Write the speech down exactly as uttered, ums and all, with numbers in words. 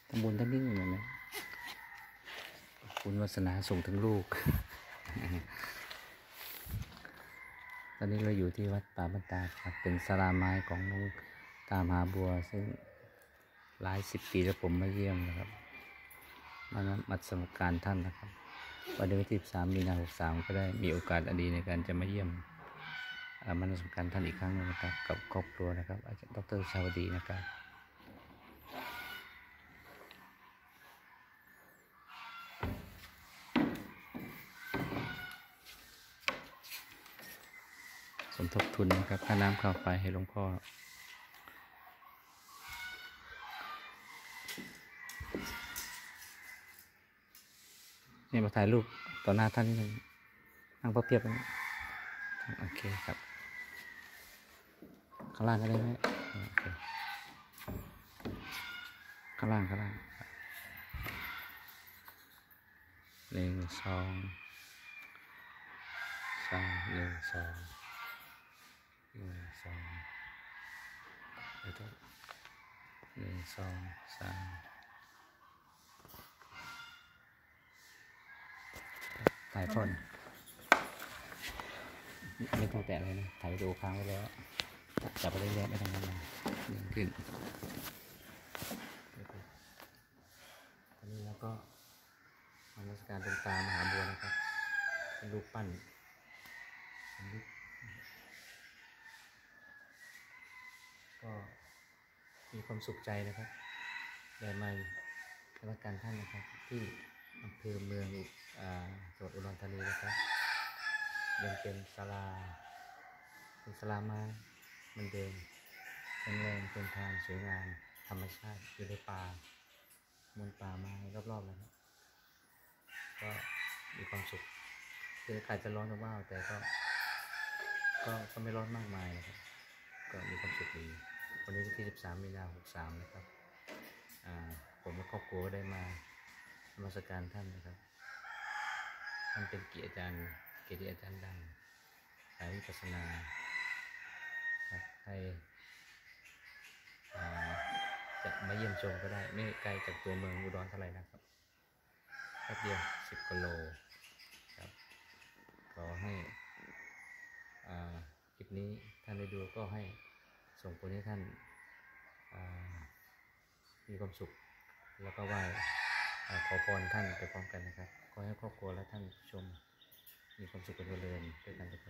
ทำบุญท่านนิ่งเลยนะคุณวาสนาส่งถึงลูก ตอนนี้เราอยู่ที่วัดป่าบ้านตาครับเป็นศาลาไม้ของหลวงตามหาบัวซึ่งหลายสิบปีแล้วผมมาเยี่ยมนะครับมามัสการท่านนะครับวันที่ที่สามมีนาหกสามก็ได้มีโอกาสอันดีในการจะมาเยี่ยมมามัสการท่านอีกครั้งนึงนะครับกับครอบครัวนะครับอาจารย์ดร.ชาวดีนะครับสมทบทุนนะครับค่าน้ำค่าไฟให้หลวงพ่อเนี่ยมาถ่ายรูปต่อหน้าท่านนิดนึงนั่งพับเพียบนะโอเคครับข้างล่างก็ได้ไหมโอเคข้างล่างข้างล่างหนึ่งสองสามหนึ่งสองหนึ่งสองแล้วก็หนึ่งสองสามถ่ายพ่นไม่ต้องแตะเลยนะถ่ายวิดีโอค้างไว้แล้วจับไปเรื่อยๆไม่ต้องนานๆยังขึ้นตอนนี้เราก็นมัสการดวงตามหาบัวนะครับเป็นรูปปั้นเป็นรูปก็มีความสุขใจนะครับได้มาในวัดการท่านนะครับที่อำเภอเมืองจังหวัดอุดรธานีนะครับยังเป็นศาลาเป็นศาลาไม้เหมือนเดิมแข็งแรงเป็นทางสวยงามธรรมชาติอยู่ในป่ามวลป่าไม้รอบๆนะครับก็มีความสุขคืออากาศจะร้อนว้าวแต่ก็ก็ก็ไม่ร้อนมากมายนะครับก็มีความสุขดีวันนี้ที่สิบสามมีนาหกสามนะครับผมและครอบครัวได้มานมัสการท่านนะครับท่านเป็นเกียรติอาจารย์เกียรติอาจารย์ดังสายวิปัสสนาใครจะมาเยี่ยมชมก็ได้ไม่ไกลจากตัวเมืองอุดรเท่าไหร่นะครับแป๊บเดียวสิบกิโลครับขอให้คลิปนี้ท่านได้ดูก็ให้ส่งผลให้ท่านมีความสุขแล้วก็ไหว้ขอพรท่านไปพร้อมกันนะครับขอให้ครอบครัวและท่านชมมีความสุขเป็นเจริญด้วยกันทุกคน